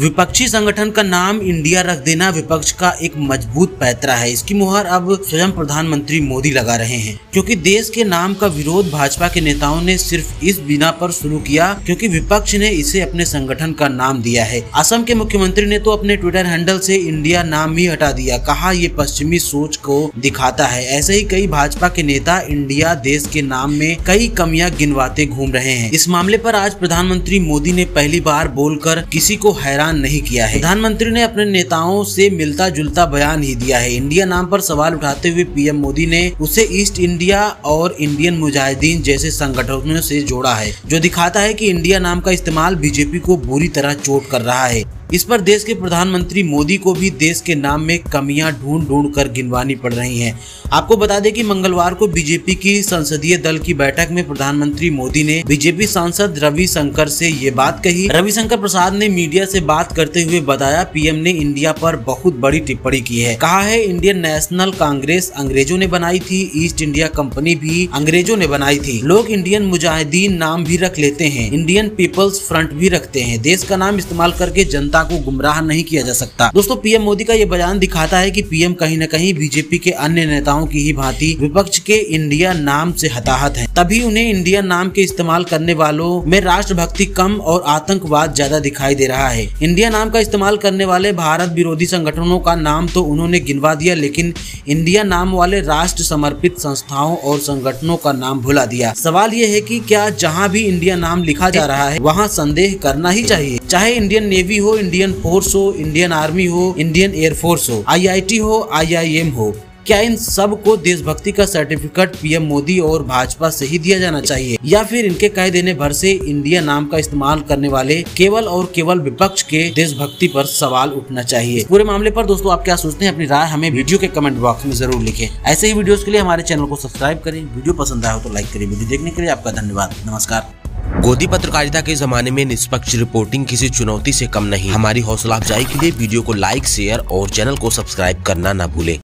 विपक्षी संगठन का नाम इंडिया रख देना विपक्ष का एक मजबूत पैंतरा है। इसकी मुहर अब स्वयं प्रधानमंत्री मोदी लगा रहे हैं, क्योंकि देश के नाम का विरोध भाजपा के नेताओं ने सिर्फ इस बिना पर शुरू किया क्योंकि विपक्ष ने इसे अपने संगठन का नाम दिया है। असम के मुख्यमंत्री ने तो अपने ट्विटर हैंडल से इंडिया नाम ही हटा दिया, कहा ये पश्चिमी सोच को दिखाता है। ऐसे ही कई भाजपा के नेता इंडिया देश के नाम में कई कमियां गिनवाते घूम रहे हैं। इस मामले पर आज प्रधानमंत्री मोदी ने पहली बार बोलकर किसी को हैरान नहीं किया है। प्रधानमंत्री ने अपने नेताओं से मिलता जुलता बयान ही दिया है। इंडिया नाम पर सवाल उठाते हुए पीएम मोदी ने उसे ईस्ट इंडिया और इंडियन मुजाहिदीन जैसे संगठनों से जोड़ा है, जो दिखाता है कि इंडिया नाम का इस्तेमाल बीजेपी को बुरी तरह चोट कर रहा है। इस पर देश के प्रधानमंत्री मोदी को भी देश के नाम में कमियां ढूंढ कर गिनवानी पड़ रही हैं। आपको बता दें कि मंगलवार को बीजेपी की संसदीय दल की बैठक में प्रधानमंत्री मोदी ने बीजेपी सांसद रविशंकर से ये बात कही। रविशंकर प्रसाद ने मीडिया से बात करते हुए बताया, पीएम ने इंडिया पर बहुत बड़ी टिप्पणी की है। कहा है इंडियन नेशनल कांग्रेस अंग्रेजों ने बनाई थी, ईस्ट इंडिया कंपनी भी अंग्रेजों ने बनाई थी। लोग इंडियन मुजाहिदीन नाम भी रख लेते हैं, इंडियन पीपल्स फ्रंट भी रखते हैं। देश का नाम इस्तेमाल करके जनता को गुमराह नहीं किया जा सकता। दोस्तों, पीएम मोदी का ये बयान दिखाता है कि पीएम कहीं न कहीं बीजेपी के अन्य नेताओं की ही भांति विपक्ष के इंडिया नाम से हताहत हैं। तभी उन्हें इंडिया नाम के इस्तेमाल करने वालों में राष्ट्रभक्ति कम और आतंकवाद ज्यादा दिखाई दे रहा है। इंडिया नाम का इस्तेमाल करने वाले भारत विरोधी संगठनों का नाम तो उन्होंने गिनवा दिया, लेकिन इंडिया नाम वाले राष्ट्र समर्पित संस्थाओं और संगठनों का नाम भुला दिया। सवाल ये है कि क्या जहाँ भी इंडिया नाम लिखा जा रहा है वहाँ संदेह करना ही चाहिए, चाहे इंडियन नेवी हो, इंडियन फोर्स हो, इंडियन आर्मी हो, इंडियन एयरफोर्स हो, IIT हो, IIM हो। क्या इन सब को देशभक्ति का सर्टिफिकेट पीएम मोदी और भाजपा से ही दिया जाना चाहिए, या फिर इनके कह देने भर से इंडिया नाम का इस्तेमाल करने वाले केवल और केवल विपक्ष के देशभक्ति पर सवाल उठना चाहिए? पूरे मामले पर दोस्तों आप क्या सोचते हैं? अपनी राय हमें वीडियो के कमेंट बॉक्स में जरूर लिखें। ऐसे ही वीडियोस के लिए हमारे चैनल को सब्सक्राइब करें। वीडियो पसंद आया हो तो लाइक करें। वीडियो देखने के लिए आपका धन्यवाद। नमस्कार। गोदी पत्रकारिता के जमाने में निष्पक्ष रिपोर्टिंग किसी चुनौती से कम नहीं। हमारी हौसला अफजाई के लिए वीडियो को लाइक, शेयर और चैनल को सब्सक्राइब करना न भूलें।